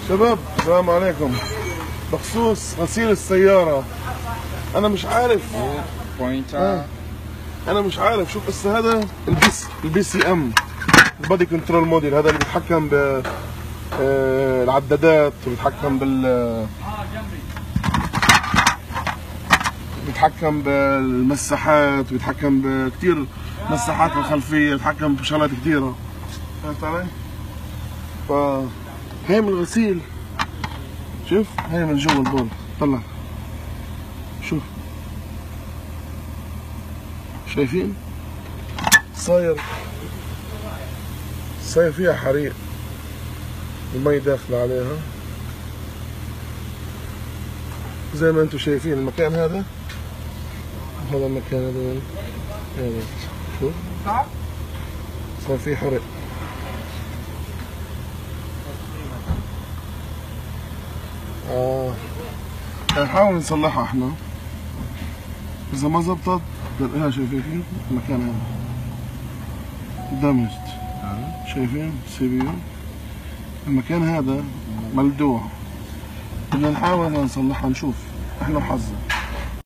شباب السلام عليكم. بخصوص غسيل السيارة أنا مش عارف أنا مش عارف. شوف هسه هذا البي سي ام البادي كنترول موديل، هذا اللي بيتحكم بالعدادات وبيتحكم بيتحكم بالمساحات وبيتحكم بكثير مساحات الخلفية، بيتحكم بشغلات كثيرة. فهمت علي؟ فهي من الغسيل. شوف هي من جوا البول، طلع شوف، شايفين؟ صاير فيها حريق، المي داخلة عليها زي ما انتم شايفين. المكان هذا المكان هذا شوف صار فيه حرق. نحاول نصلحها احنا، اذا ما زبطت هنا شايفين المكان هذا دمجت، شايفين سي بي يو، المكان هذا ملدوع. بدنا نحاول نصلحها، نشوف احنا وحظنا.